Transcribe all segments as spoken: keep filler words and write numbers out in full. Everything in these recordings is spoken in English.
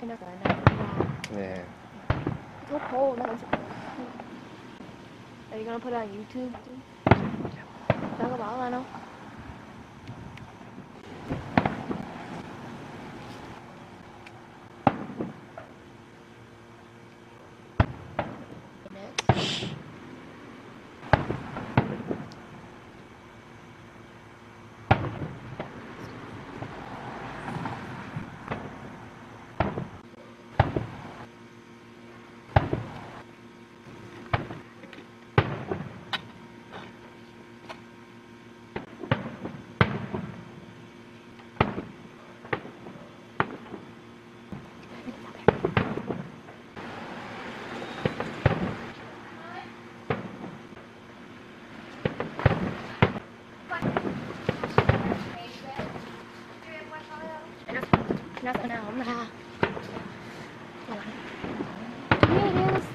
Thì nó gọi là Yeah. thuốc khô nó vẫn sẽ. Are you gonna put it on YouTube? Tao có bảo lên không? Nó sẽ nào không ra. Here it is.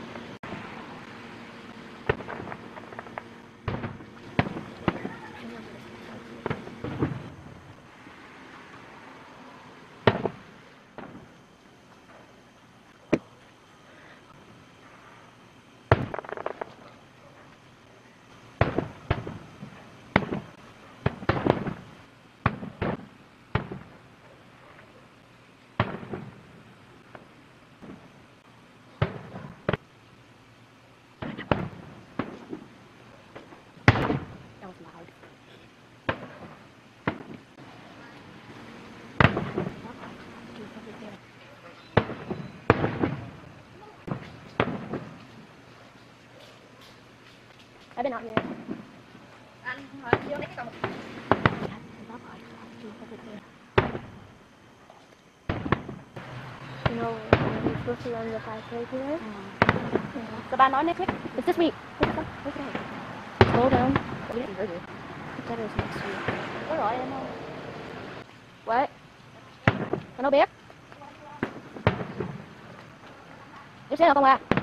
That was loud. I've been out here. Anh hỏi vô lấy cái còng. You know, you're supposed to run the five K today? So ba nói next week. It's this week. Okay. Slow down. We didn't heard it. It said it was next week. Có gọi em không? What? Con đâu biết? Em sẽ là con à?